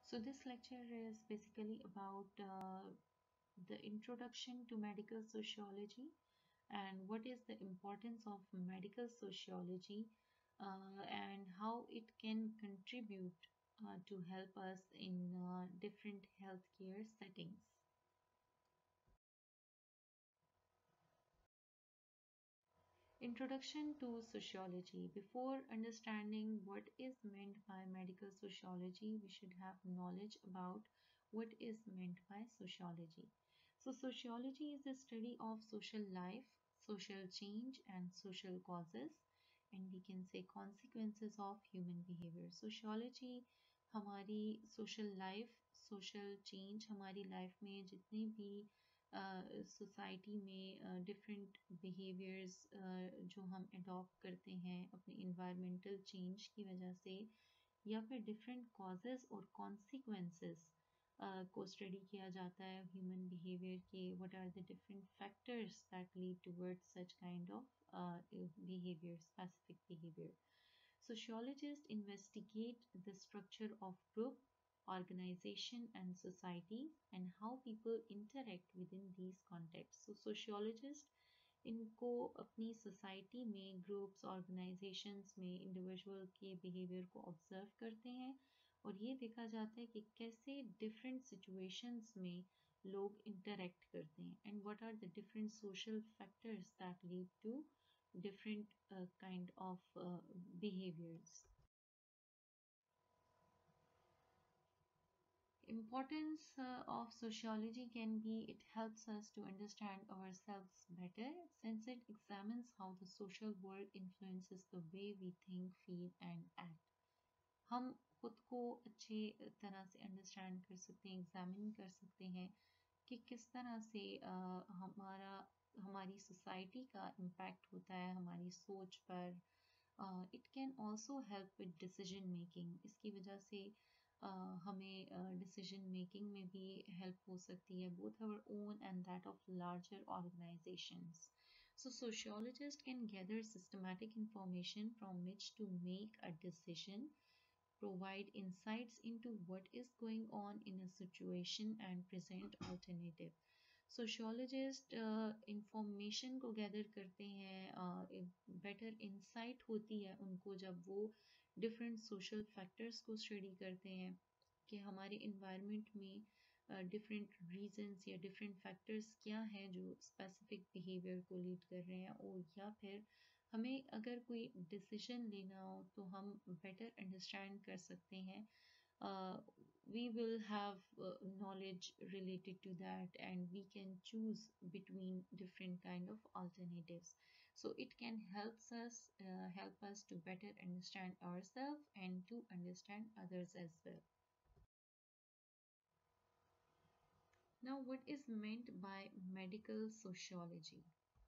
So this lecture is basically about the introduction to medical sociology and what is the importance of medical sociology and how it can contribute to help us in different healthcare settings. Introduction to sociology. Before understanding what is meant by medical sociology, we should have knowledge about what is meant by sociology. So, sociology is the study of social life, social change, and social causes, and we can say consequences of human behavior. Sociology हमारी social life, social change हमारी life में जितने भी society में different behaviours जो हम adopt करते हैं अपने इन्वायरमेंटल चेंज की वजह से या फिर डिफरेंट कॉजेज़ और कॉन्सिक्वेंसेस को स्टडी किया जाता है ह्यूमन बिहेवियर के what are the different factors that lead towards such kind of behavior, specific behavior. Sociologists investigate the structure of group, organization, and society and how people interact within these contexts. So sociologists इनको अपनी society में groups organisations में individual के behaviour को observe करते हैं और ये देखा जाता है कि कैसे डिफरेंट सिचुएशंस में लोग इंटरेक्ट करते हैं and what are the different social factors that lead to different kind of behaviors. Importance of sociology can be it helps us to understand ourselves better since it examines how the social world influences the way we think, feel and act. हम खुद को अच्छे तरह से understand कर सकते हैं examine कर सकते हैं कि किस तरह से हमारी सोसाइटी का इम्पैक्ट होता है हमारी सोच पर. It can also help with decision making. इसकी वजह से हमें डिसीजन मेकिंग में भी हेल्प हो सकती है both our own and that of larger organisations. So sociologists can gather systematic information from which to make a decision, provide insights into what is going on in a situation and present alternative. Sociologist information को gather करते हैं better insight होती है उनको जब वो different social factors को study करते हैं कि हमारे इन्वायरमेंट में डिफरेंट रीजंस या डिफरेंट फैक्टर्स क्या हैं जो स्पेसिफिक बिहेवियर को लीड कर रहे हैं और या फिर हमें अगर कोई डिसीजन लेना हो तो हम बेटर अंडरस्टैंड कर सकते हैं. We will have knowledge related to that and we can choose between different kind of alternatives. So it can help us to better understand ourselves and to understand others as well. Now, what is meant by medical sociology?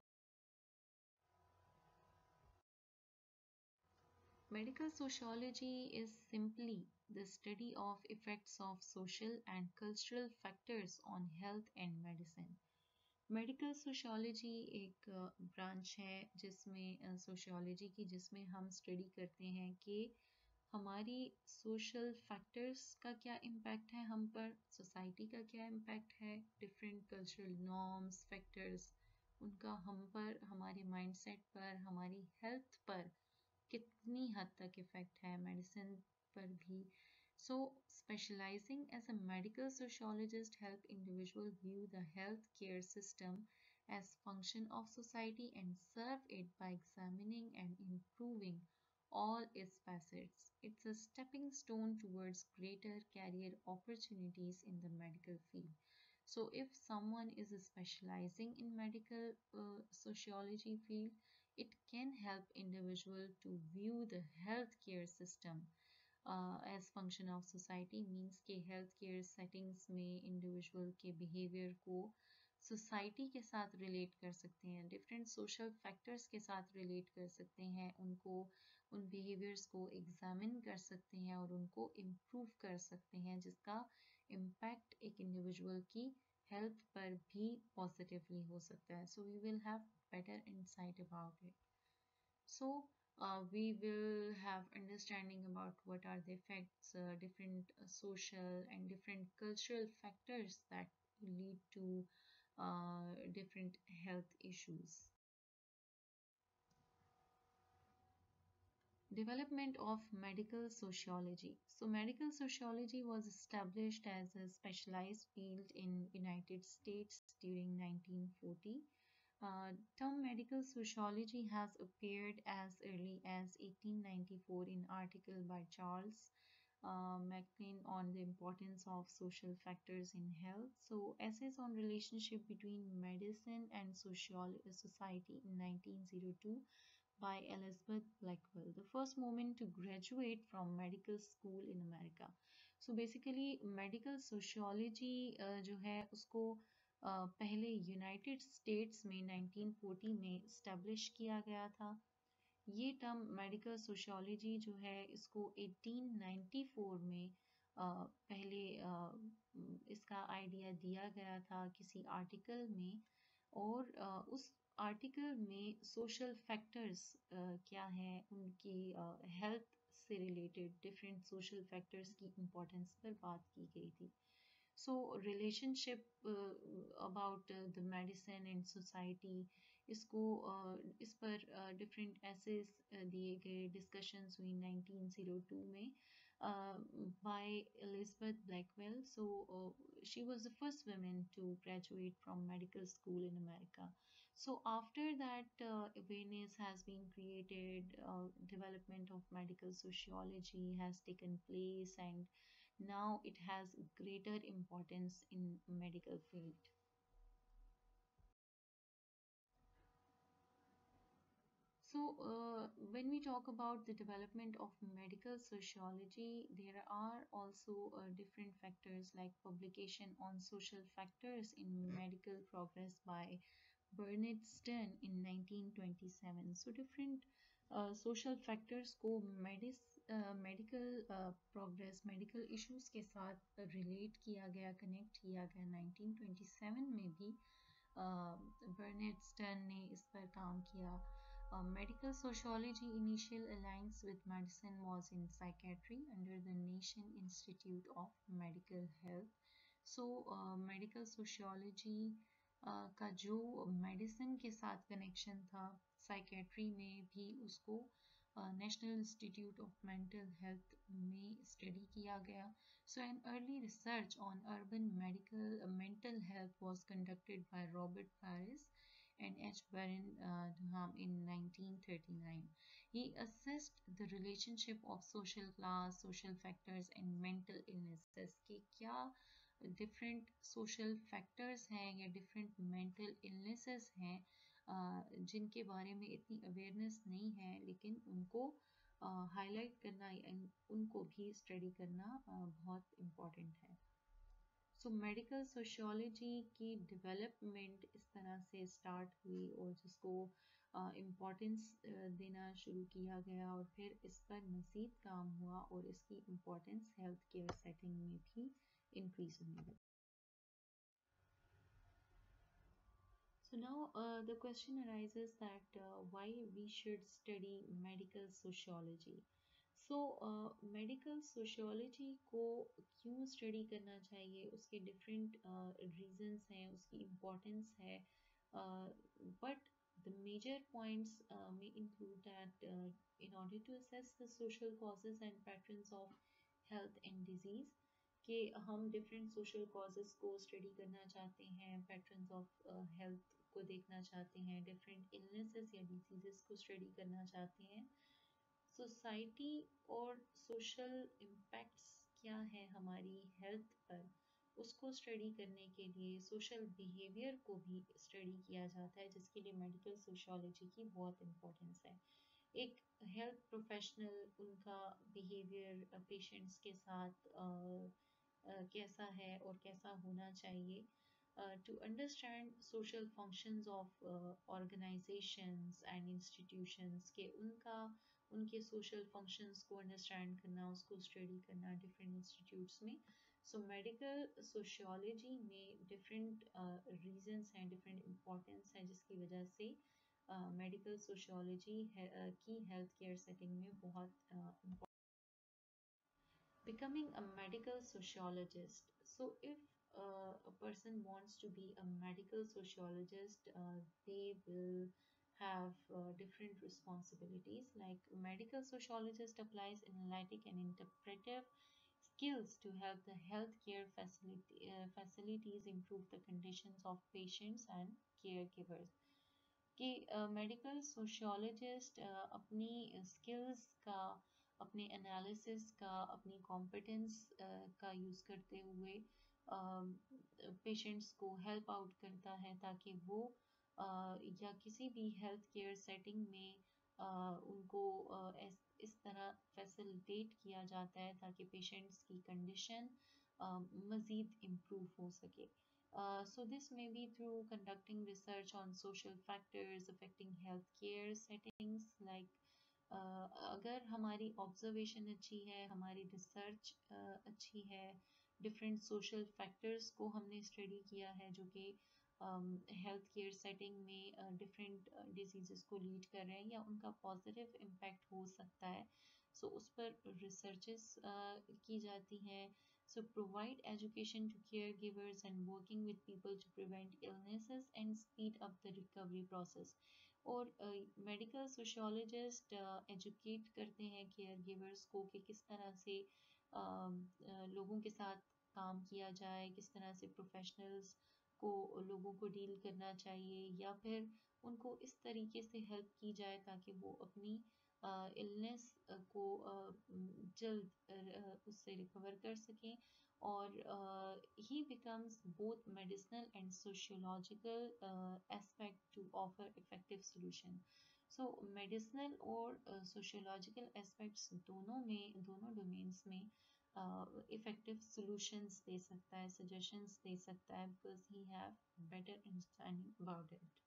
Medical sociology is simply the study of effects of social and cultural factors on health and medicine. Medical sociology एक branch है जिसमें sociology की जिसमें हम study करते हैं कि हमारी सोशल फैक्टर्स का क्या इम्पैक्ट है हम पर, सोसाइटी का क्या इम्पैक्ट है, डिफरेंट कल्चरल नॉर्म्स फैक्टर्स उनका हम पर, हमारे माइंडसेट पर, हमारी हेल्थ पर कितनी हद तक इफ़ेक्ट है, मेडिसिन पर भी. So, specializing as a medical sociologist help individual view the healthcare system as function of society and serve it by examining and improving all its facets. It's a stepping stone towards greater career opportunities in the medical field. So if someone is specializing in medical sociology field, it can help individual to view the healthcare system as function of society. Means के health care settings में individual के behavior को society के साथ relate कर सकते हैं, different social factors के साथ relate कर सकते हैं, उनको उन behaviors को examine कर सकते हैं और उनको improve कर सकते हैं जिसका impact एक individual की health पर भी positively हो सकता है. So we will have better insight about it. So we will have understanding about what are the effects, different social and different cultural factors that lead to different health issues. Development of medical sociology. So medical sociology was established as a specialized field in United States during 1940. Term medical sociology has appeared as early as 1894 in article by Charles McLean on the importance of social factors in health. So essays on relationship between medicine and society in 1902 by Elizabeth Blackwell, the first woman to graduate from medical school in America. So basically medical sociology जो है उसको पहले United states में 1940 में establish किया गया था. ये टर्म मेडिकल सोशियोलॉजी जो है इसको 1894 में पहले इसका आइडिया दिया गया था किसी आर्टिकल में. और उस आर्टिकल में सोशल फैक्टर्स क्या हैं उनकी हेल्थ से रिलेटेड डिफरेंट सोशल फैक्टर्स की इम्पोर्टेंस पर बात की गई थी. So relationship about the medicine and society इसको इस पर different essays दिए गए, discussions हुई 1902 में by Elizabeth Blackwell. So she was the first woman to graduate from medical school in America. So after that, awareness has been created, development of medical sociology has taken place, and now it has greater importance in medical field. So, when we talk about the development of medical sociology, there are also different factors like publication on social factors in medical progress by Bernard Stern in 1927. So, different social factors को medical progress, medical issues के साथ relate किया गया, connect किया गया 1927 में भी बर्नेट stern ने इस पर काम किया. Medical sociology initial alliance with medicine was in psychiatry under the Nation Institute of Medical Health. So medical sociology का जो मेडिसिन के साथ कनेक्शन था साइकेट्री में भी उसको national institute of mental health में स्टडी किया गया. So an early research on urban medical mental health was conducted by Robert Paris and H. Baron Durham in 1939. He assessed the relationship of social class, social factors and mental illnesses कि क्या different social factors हैं या different mental illnesses हैं जिनके बारे में इतनी awareness नहीं है, लेकिन उनको हाईलाइट करना या उनको भी स्टडी करना बहुत इम्पोर्टेंट है. सो मेडिकल सोशियोलॉजी की डेवलपमेंट इस तरह से स्टार्ट हुई और जिसको इम्पोर्टेंस देना शुरू किया गया और फिर इस पर मज़ीद काम हुआ और इसकी इम्पोर्टेंस हेल्थ केयर सेटिंग में भी इंक्रीज होने लगी. So now the question arises that why we should study medical sociology. So medical sociology को क्यों स्टडी करना चाहिए, उसके डिफरेंट रीजंस हैं, उसकी इम्पोर्टेंस है. But the major points may include that in order to assess the social causes and patterns of health and disease, कि हम डिफरेंट सोशल कॉजेज़ को स्टडी करना चाहते हैं, पैटर्न्स ऑफ हेल्थ को देखना चाहते हैं, डिफरेंट इलनेसेस या डिजीज़ को स्टडी करना चाहते हैं. सोसाइटी और सोशल इम्पैक्ट्स क्या है हमारी हेल्थ पर, उसको स्टडी करने के लिए सोशल बिहेवियर को भी स्टडी किया जाता है, जिसके लिए मेडिकल सोशियोलॉजी की बहुत इम्पोर्टेंस है. एक हेल्थ प्रोफेशनल उनका बिहेवियर पेशेंट्स के साथ कैसा है और कैसा होना चाहिए, to understand social functions of organizations and institutions के उनके social functions को understand करना, उसको study करना different institutes में. So medical sociology में different reasons हैं, different importance हैं जिसकी वजह से मेडिकल सोशियोलॉजी की हेल्थ केयर सेटिंग में बहुत becoming a medical sociologist. So, if a person wants to be a medical sociologist, they will have different responsibilities. Like medical sociologist applies analytic and interpretive skills to help the healthcare facilities improve the conditions of patients and caregivers. कि medical sociologist अपनी skills का, अपने analysis का, अपनी competence का use करते हुए patients को हेल्प आउट करता है ताकि वो या किसी भी हेल्थ केयर सेटिंग में उनको इस तरह फैसिलिटेट किया जाता है ताकि पेशेंट्स की कंडीशन मज़ीद इम्प्रूव हो सके. So this may be through conducting research on social factors affecting healthcare settings like अगर हमारी ऑब्जर्वेशन अच्छी है, हमारी रिसर्च अच्छी है, डिफरेंट सोशल फैक्टर्स को हमने स्टडी किया है जो कि हेल्थ केयर सेटिंग में डिफरेंट डिजीज़ को लीड कर रहे हैं या उनका पॉजिटिव इम्पैक्ट हो सकता है, सो उस पर रिसर्चेस की जाती हैं. So provide education to caregivers and working with people to prevent illnesses and speed up the recovery process. और मेडिकल सोशियोलॉजिस्ट एजुकेट करते हैं केयर गिवर्स को कि किस तरह से लोगों के साथ काम किया जाए, किस तरह से प्रोफेशनल्स को लोगों को डील करना चाहिए या फिर उनको इस तरीके से हेल्प की जाए ताकि वो अपनी इलनेस को जल्द उससे रिकवर कर सकें. और he becomes both medicinal and sociological aspect to offer effective solution. So medicinal और sociological aspects दोनों डोमेन्स में इफेक्टिव सॉल्यूशंस दे सकता है, सजेशंस दे सकता है because he have better understanding about it.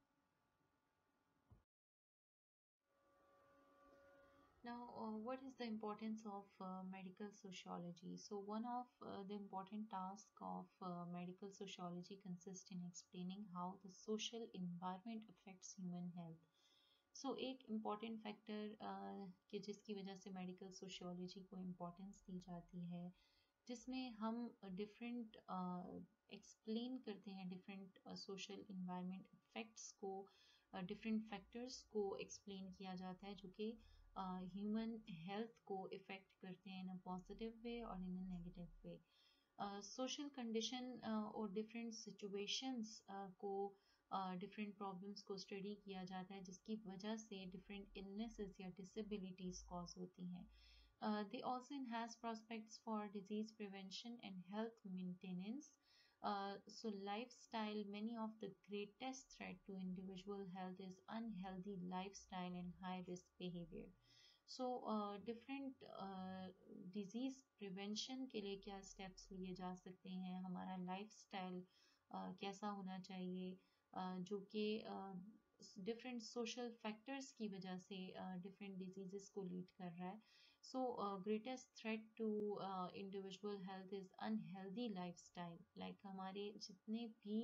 Now, what is the importance of medical sociology? So, one of the important tasks of medical sociology consists in explaining how the social environment affects human health. So, एक important factor कि जिसकी वजह से medical sociology को importance दी जाती है, जिसमें हम डिफरेंट एक्सप्लेन करते हैं डिफरेंट सोशल इन्वायरमेंट इफेक्ट्स को, डिफरेंट फैक्टर्स को एक्सप्लेन किया जाता है जो कि ह्यूमन हेल्थ को इफ़ेक्ट करते हैं इन अ पॉजिटिव वे और in a negative way. Social condition और डिफरेंट सिचुएशंस को डिफरेंट प्रॉब्लम्स को स्टडी किया जाता है जिसकी वजह से डिफरेंट इलनेसेस या डिसेबिलिटीज़ कॉज होती हैं. They also enhance prospects for disease prevention and health maintenance. So, lifestyle, many of the greatest threat to individual health is unhealthy lifestyle and high risk behavior. So, different disease prevention के लिए क्या steps लिए जा सकते हैं, हमारा lifestyle कैसा होना चाहिए जो कि different social factors की वजह से different diseases को lead कर रहा है. So, greatest threat to individual health is unhealthy lifestyle. Like हमारे जितने भी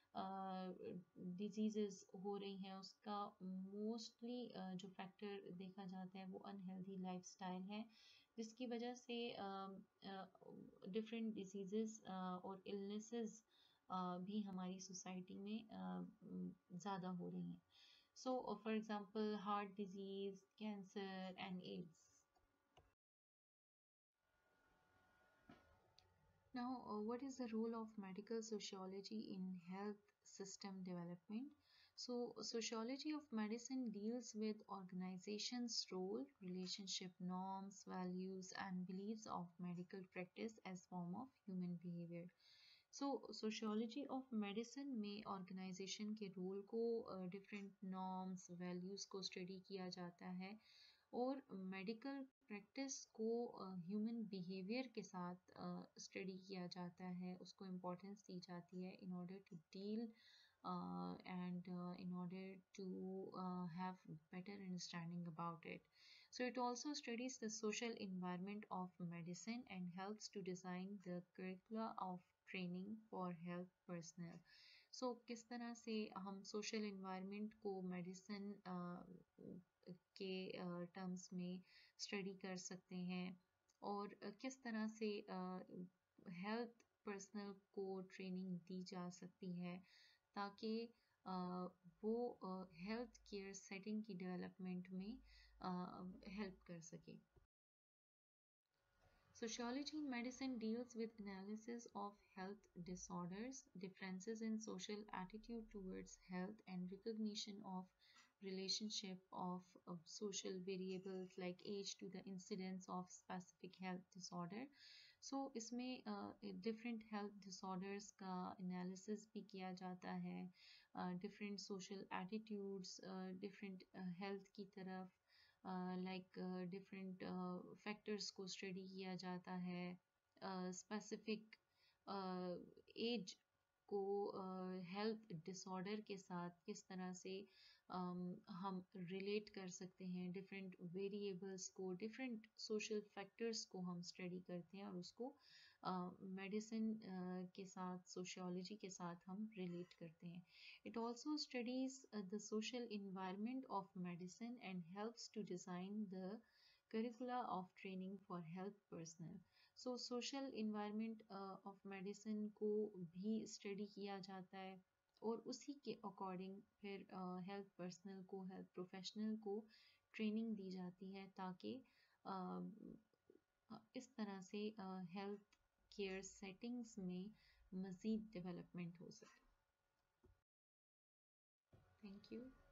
diseases हो रही हैं उसका mostly जो factor देखा जाता है वो unhealthy lifestyle है जिसकी वजह से different diseases और illnesses भी हमारी सोसाइटी में ज़्यादा हो रही हैं. So, for example, heart disease, cancer and AIDS. Now, what is the role of medical sociology in health system development? So, sociology of medicine deals with organizations' role, relationship norms, values, and beliefs of medical practice as form of human behavior. So, sociology of medicine में organization के role को different norms, values को study किया जाता है और medical practice को human behaviour के साथ स्टडी किया जाता है, उसको इम्पोर्टेंस दी जाती है in order to deal and in order to have better understanding about it. So it also studies the social environment of medicine and helps to design the curricula of training for health personnel. सो किस तरह से हम social environment को medicine के terms में study कर सकते हैं, और किस तरह से हेल्थ पर्सनल को ट्रेनिंग दी जा सकती है ताकि अ, वो हेल्थ केयर सेटिंग की डेवलपमेंट में हेल्प कर सके. Sociology in medicine deals with analysis of health disorders, differences in social attitude towards health, and recognition of relationship of social variables like age to the incidence of specific health disorder. So इसमें different health disorders का analysis भी किया जाता है, different social attitudes, different health की तरफ, like different factors को study किया जाता है, स्पेसिफिक एज को हेल्थ डिसऑर्डर के साथ किस तरह से हम रिलेट कर सकते हैं, डिफरेंट वेरिएबल्स को, डिफरेंट सोशल फैक्टर्स को हम स्टडी करते हैं और उसको मेडिसिन के साथ, सोशियोलॉजी के साथ हम रिलेट करते हैं. It also studies the social environment of medicine and helps to design the curricula of training for health personnel. So social environment of medicine को भी स्टडी किया जाता है और उसी के अकॉर्डिंग फिर हेल्थ पर्सनल को, हेल्थ प्रोफेशनल को ट्रेनिंग दी जाती है ताकि इस तरह से हेल्थ केयर सेटिंग्स में मज़ीद डेवलपमेंट हो सके. Thank you.